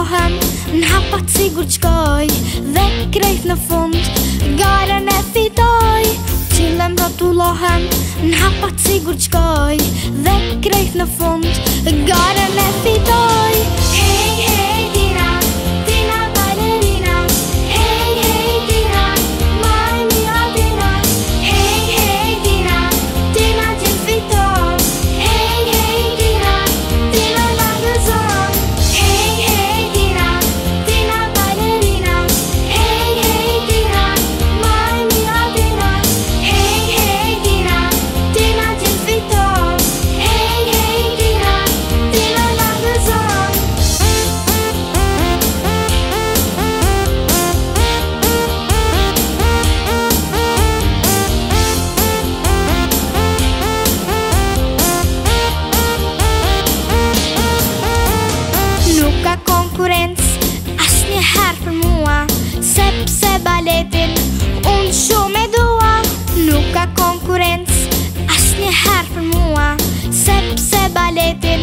lohem në hapat sigur qkoj dhe krejt në fund garën e fitoj. Qilem rotullohem në hapat sigur qkoj dhe krejt në fund garën e fitoj. Hey, hey, Dina, Dina ballerina. Hey, hey, Dina, my mia Dina. Hey, hey, Dina, Dina gjën fiton. Hey, hey, Dina, Dina la gëzon. Hey, hey, Dina, Dina ballerina. Hey, hey, Dina, my mia Dina. Hey, hey, Dina, Dina gjën fiton. Hey, hey, Dina, Dina la gëzon. Nuk ka konkurencë asnjëherë për mua, sepse baletin unë shumë e dua. Nuk ka konkurencë asnjëherë për mua, sepse baletin